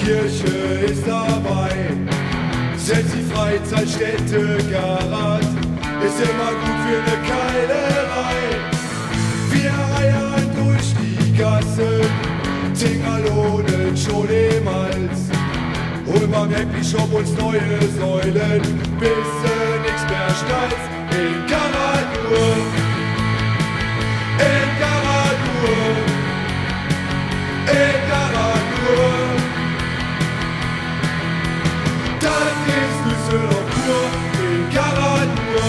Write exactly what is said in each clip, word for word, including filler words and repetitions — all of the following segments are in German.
Kirche ist dabei, setzt die Freizeitstätte Garat, ist immer gut für eine Keilerei. Wir eiern durch die Gasse, Zingerlohnen schon im Hals, holen beim Happy Shop uns neue Säulen, bis nix mehr schnallt. In Garat nur, in Garat nur, in Garat nur. Das ist Düsseldorf pur, in Garat nur.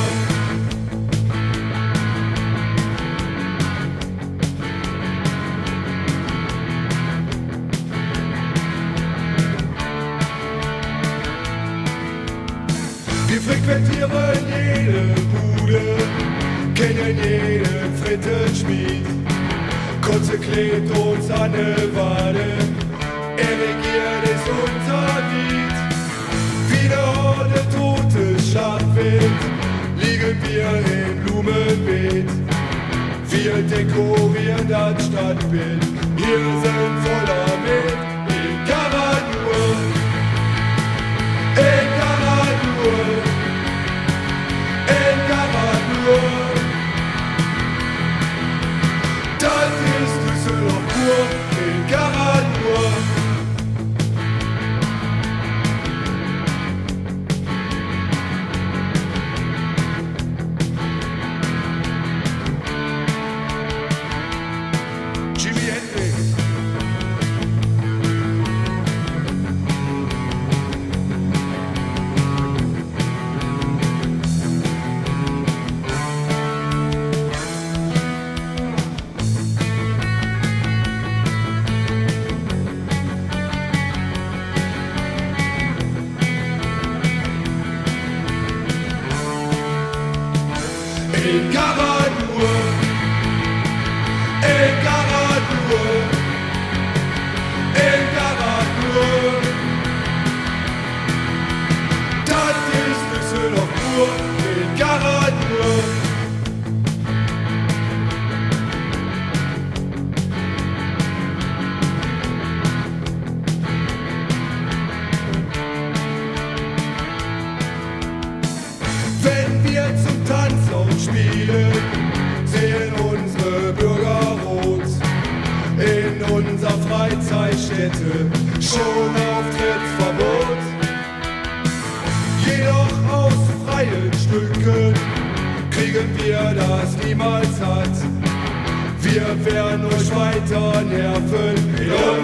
Wir frequentieren jede Bude, kennen jeden Frittenschmied. Kotze klebt uns an der Wade, er regiert es unser Lied. Wie eine Horde totes Schafwild liegen wir im Blumenbeet. Wir dekorieren das Stadtbild, hier sind voller mit. In Garat nur, in Garat nur, in Garat nur. Das ist Düsseldorf pur, in Garat nur. Jimi Hendrix. In Garat nur, in Garat nur, in Garat nur. Das ist Düsseldorf pur, in Garat nur. Wenn wir zum Tanzaus spielen, sehen unsere Bürger rot. In unserer Freizeitstätte schon Auftrittsverbot. Jedoch aus freien Stücken kriegen wir das niemals satt. Wir werden euch weiter nerven in